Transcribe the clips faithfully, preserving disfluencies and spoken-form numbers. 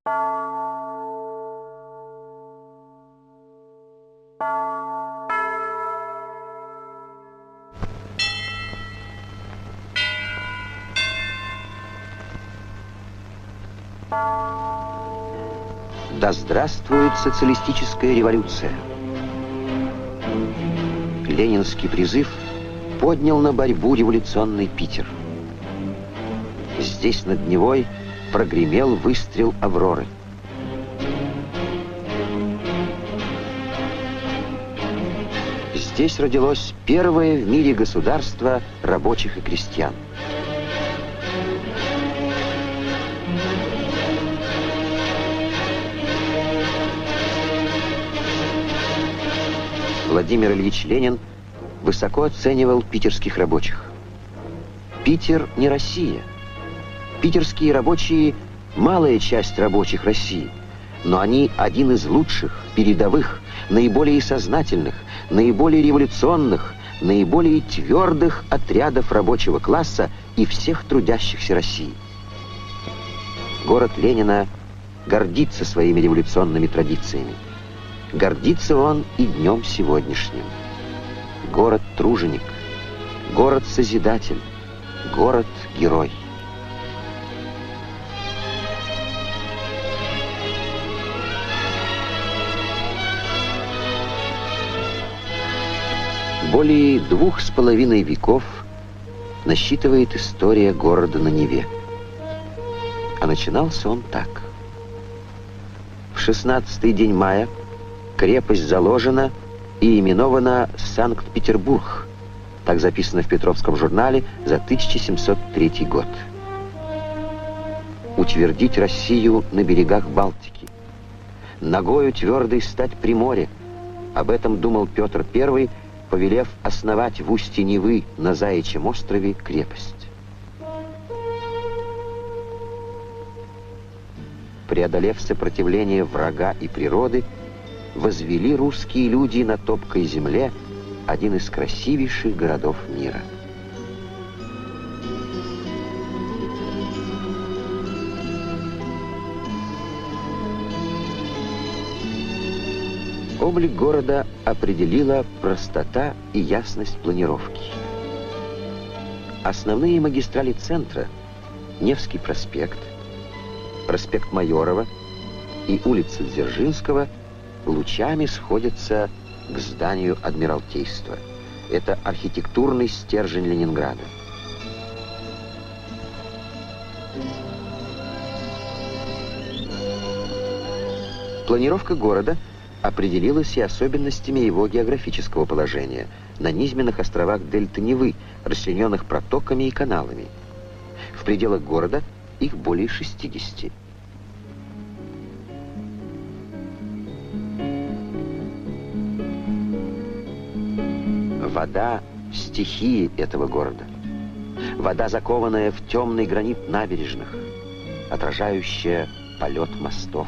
Да здравствует социалистическая революция! Ленинский призыв поднял на борьбу революционный Питер. Здесь, над Невой, прогремел выстрел «Авроры». Здесь родилось первое в мире государство рабочих и крестьян. Владимир Ильич Ленин высоко оценивал питерских рабочих. Питер не Россия. Питерские рабочие – малая часть рабочих России, но они один из лучших, передовых, наиболее сознательных, наиболее революционных, наиболее твердых отрядов рабочего класса и всех трудящихся России. Город Ленина гордится своими революционными традициями. Гордится он и днем сегодняшним. Город-труженик, город-созидатель, город-герой. Более двух с половиной веков насчитывает история города на Неве. А начинался он так. В шестнадцатый день мая крепость заложена и именована Санкт-Петербург. Так записано в Петровском журнале за тысяча семьсот третий год. Утвердить Россию на берегах Балтики. Ногою твердой стать при море. Об этом думал Петр Первый, повелев основать в устье Невы на Заячьем острове крепость. Преодолев сопротивление врага и природы, возвели русские люди на топкой земле один из красивейших городов мира. Облик города определила простота и ясность планировки. Основные магистрали центра — Невский проспект, проспект Майорова и улица Дзержинского — лучами сходятся к зданию Адмиралтейства. Это архитектурный стержень Ленинграда. Планировка города определилась и особенностями его географического положения на низменных островах дельты Невы, расчлененных протоками и каналами. В пределах города их более шестидесяти. Вода — стихии этого города. Вода, закованная в темный гранит набережных, отражающая полет мостов.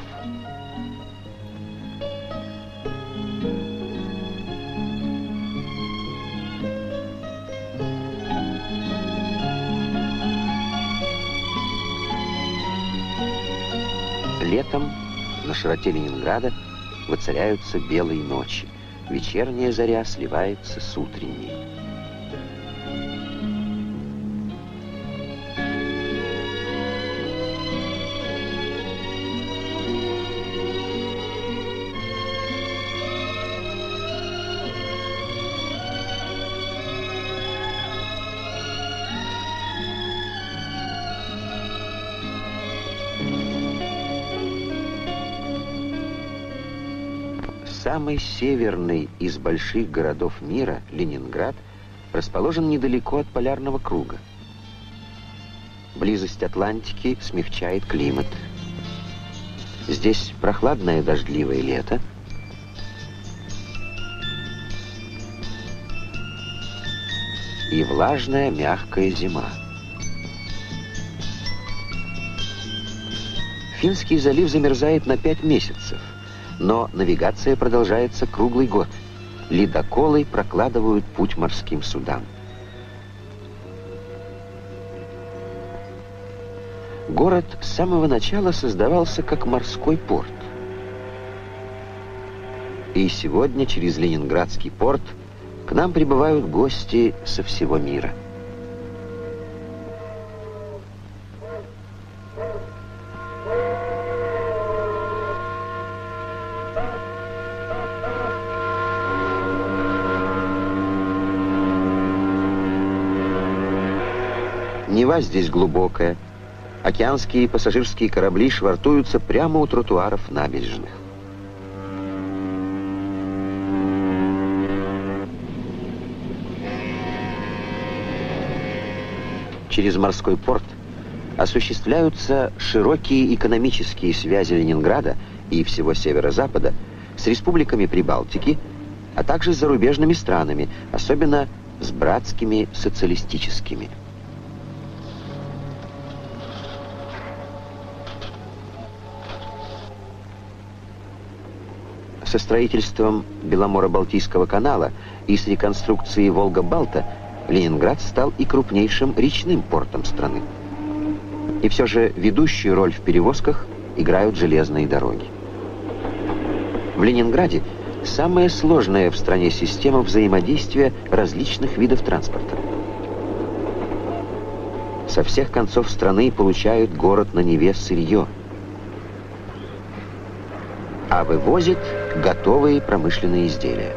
Летом на широте Ленинграда воцаряются белые ночи. Вечерняя заря сливается с утренней. Самый северный из больших городов мира, Ленинград, расположен недалеко от полярного круга. Близость Атлантики смягчает климат. Здесь прохладное дождливое лето и влажная мягкая зима. Финский залив замерзает на пять месяцев. Но навигация продолжается круглый год. Ледоколы прокладывают путь морским судам. Город с самого начала создавался как морской порт. И сегодня через Ленинградский порт к нам прибывают гости со всего мира. Нева здесь глубокая. Океанские и пассажирские корабли швартуются прямо у тротуаров набережных. Через морской порт осуществляются широкие экономические связи Ленинграда и всего северо-запада с республиками Прибалтики, а также с зарубежными странами, особенно с братскими социалистическими. Со строительством Беломоро-Балтийского канала и с реконструкцией Волга-Балта Ленинград стал и крупнейшим речным портом страны. И все же ведущую роль в перевозках играют железные дороги. В Ленинграде самая сложная в стране система взаимодействия различных видов транспорта. Со всех концов страны получают город на Неве сырье, а вывозит готовые промышленные изделия.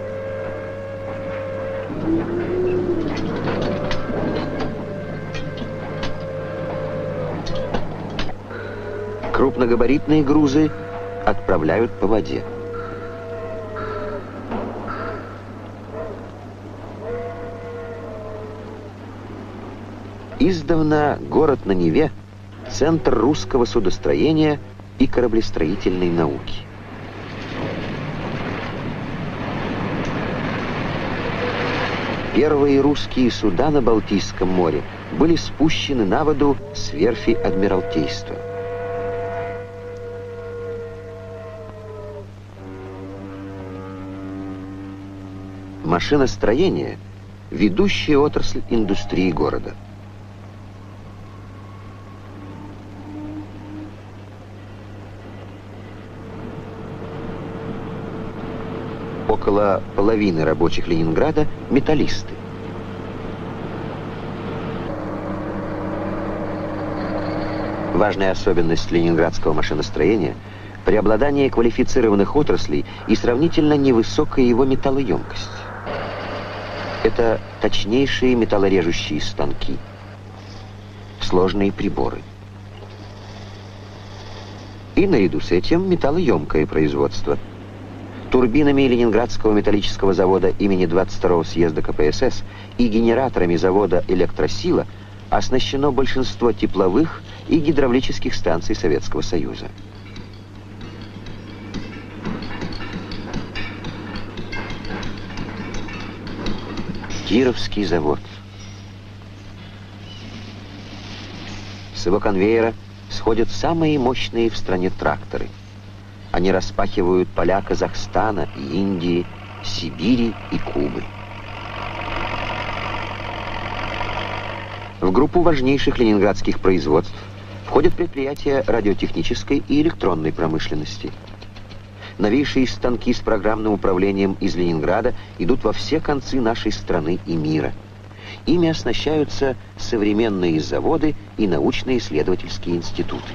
Крупногабаритные грузы отправляют по воде. Издавна город на Неве – центр русского судостроения и кораблестроительной науки. Первые русские суда на Балтийском море были спущены на воду с верфи Адмиралтейства. Машиностроение – ведущая отрасль индустрии города. Около половины рабочих Ленинграда – металлисты. Важная особенность ленинградского машиностроения – преобладание квалифицированных отраслей и сравнительно невысокая его металлоемкость. Это точнейшие металлорежущие станки, сложные приборы. И наряду с этим металлоемкое производство. Турбинами Ленинградского металлического завода имени двадцать второго съезда ка пэ эс эс и генераторами завода «Электросила» оснащено большинство тепловых и гидравлических станций Советского Союза. Кировский завод. С его конвейера сходят самые мощные в стране тракторы. Они распахивают поля Казахстана и Индии, Сибири и Кубы. В группу важнейших ленинградских производств входят предприятия радиотехнической и электронной промышленности. Новейшие станки с программным управлением из Ленинграда идут во все концы нашей страны и мира. Ими оснащаются современные заводы и научно-исследовательские институты.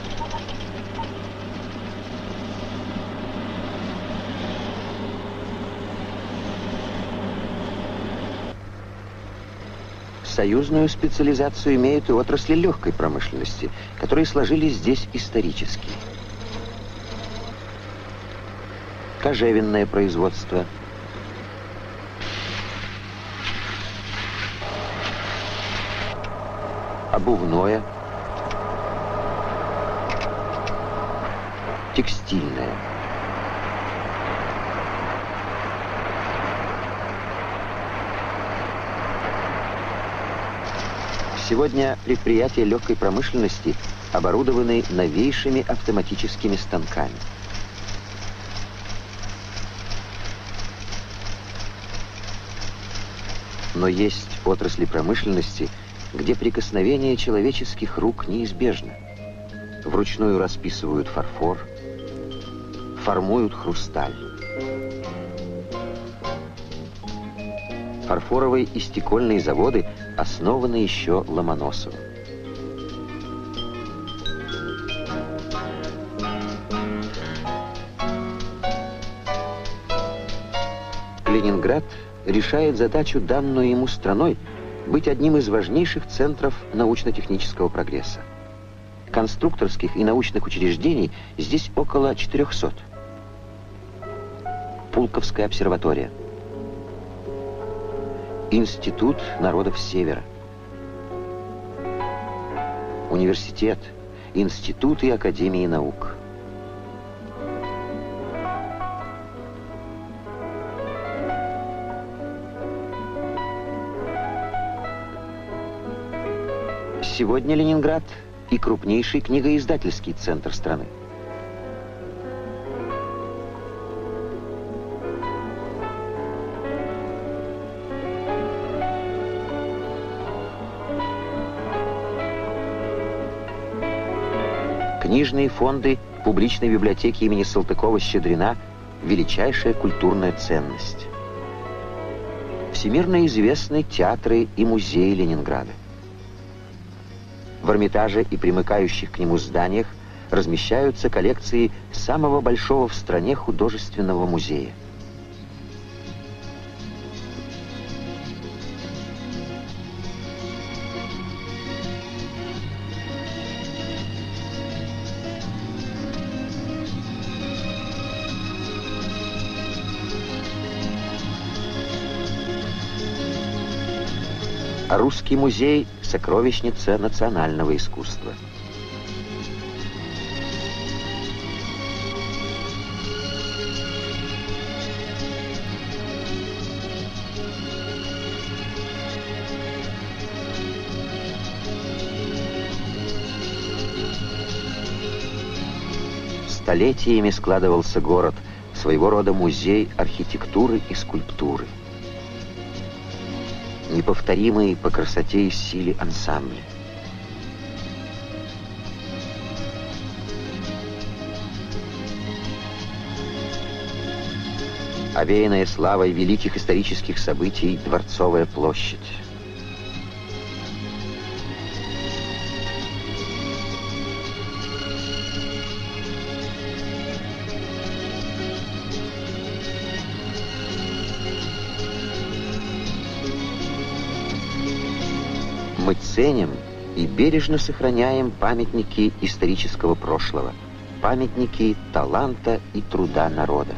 Союзную специализацию имеют и отрасли легкой промышленности, которые сложились здесь исторически. Кожевенное производство, обувное, текстильное. Сегодня предприятия легкой промышленности оборудованы новейшими автоматическими станками. Но есть отрасли промышленности, где прикосновение человеческих рук неизбежно. вручную расписывают фарфор, формуют хрусталь. Фарфоровые и стекольные заводы основаны еще Ломоносовым. Ленинград решает задачу, данную ему страной, быть одним из важнейших центров научно-технического прогресса. Конструкторских и научных учреждений здесь около четырехсот. Пулковская обсерватория, Институт народов Севера, университет, институт и академии наук. Сегодня Ленинград и крупнейший книгоиздательский центр страны. Книжные фонды публичной библиотеки имени Салтыкова-Щедрина – величайшая культурная ценность. Всемирно известны театры и музеи Ленинграда. В Эрмитаже и примыкающих к нему зданиях размещаются коллекции самого большого в стране художественного музея. Русский музей – сокровищница национального искусства. Столетиями складывался город, своего рода музей архитектуры и скульптуры. Неповторимые по красоте и силе ансамбли. Овеянная славой великих исторических событий Дворцовая площадь. Мы ценим и бережно сохраняем памятники исторического прошлого, памятники таланта и труда народа.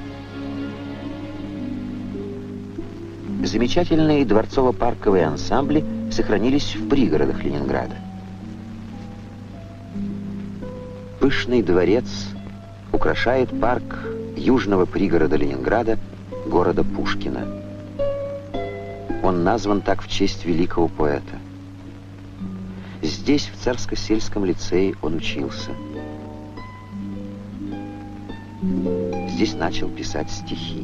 Замечательные дворцово-парковые ансамбли сохранились в пригородах Ленинграда. Пышный дворец украшает парк южного пригорода Ленинграда, города Пушкина. Он назван так в честь великого поэта. Здесь, в Царско-сельском лицее, он учился. Здесь начал писать стихи.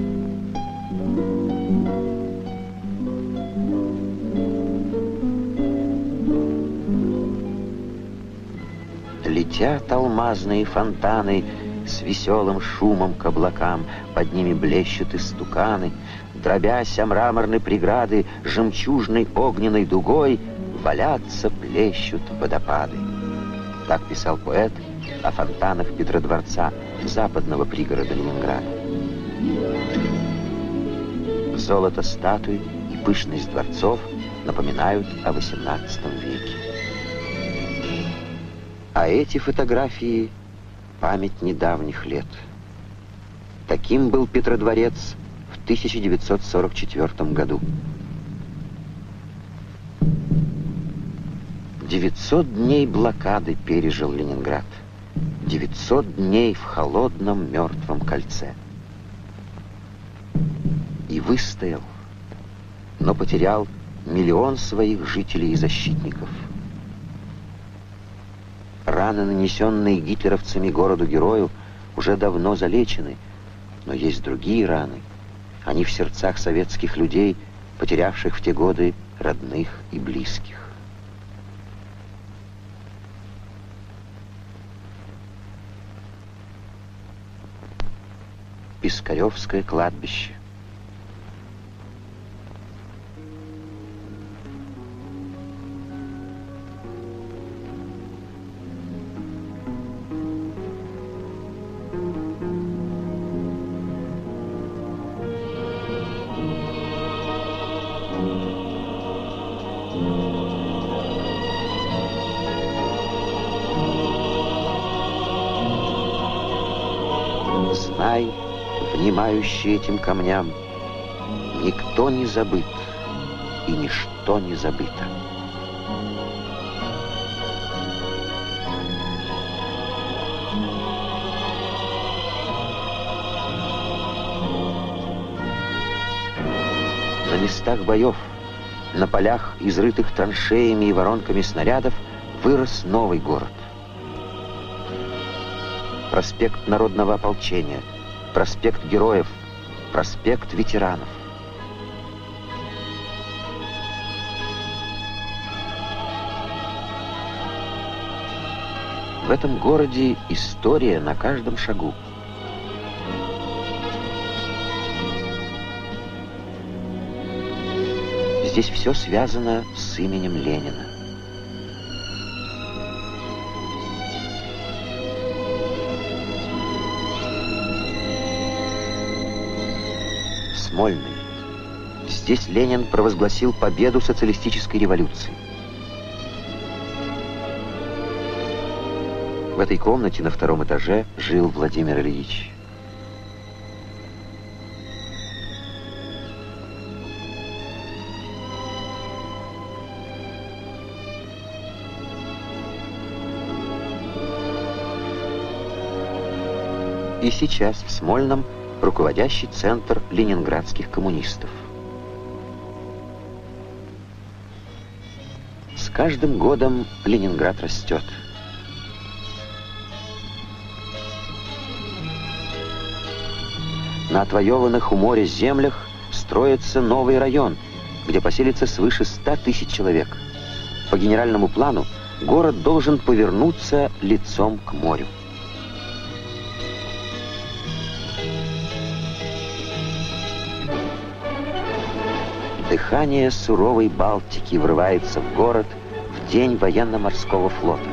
Летят алмазные фонтаны с веселым шумом к облакам, под ними блещут истуканы, дробясь о мраморной преграды, жемчужной огненной дугой валятся, плещут водопады. Так писал поэт о фонтанах Петродворца, западного пригорода Ленинграда. Золото статуй и пышность дворцов напоминают о восемнадцатом веке. А эти фотографии — память недавних лет. Таким был Петродворец в тысяча девятьсот сорок четвёртом году. девятьсот дней блокады пережил Ленинград. девятьсот дней в холодном мертвом кольце. И выстоял, но потерял миллион своих жителей и защитников. Раны, нанесенные гитлеровцами городу-герою, уже давно залечены, но есть другие раны. Они в сердцах советских людей, потерявших в те годы родных и близких. Пискаревское кладбище. Знай, внимающий этим камням, никто не забыт, и ничто не забыто. На местах боев, на полях, изрытых траншеями и воронками снарядов, вырос новый город. Проспект Народного ополчения, проспект Героев, проспект Ветеранов. В этом городе история на каждом шагу. Здесь все связано с именем Ленина. Смольный. Здесь Ленин провозгласил победу социалистической революции. В этой комнате на втором этаже жил Владимир Ильич. И сейчас в Смольном руководящий центр ленинградских коммунистов. С каждым годом Ленинград растет. На отвоеванных у моря землях строится новый район, где поселится свыше ста тысяч человек. По генеральному плану город должен повернуться лицом к морю. Дыхание суровой Балтики врывается в город в день военно-морского флота.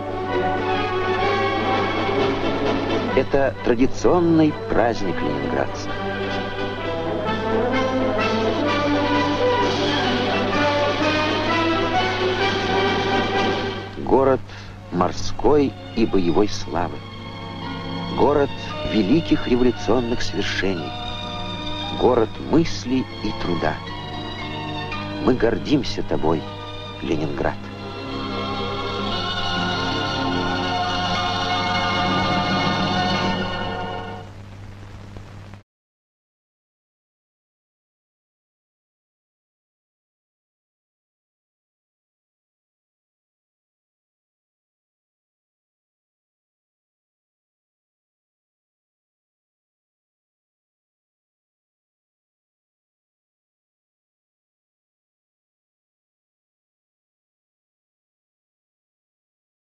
Это традиционный праздник ленинградцев. Город морской и боевой славы. Город великих революционных свершений. Город мысли и труда. Мы гордимся тобой, Ленинград.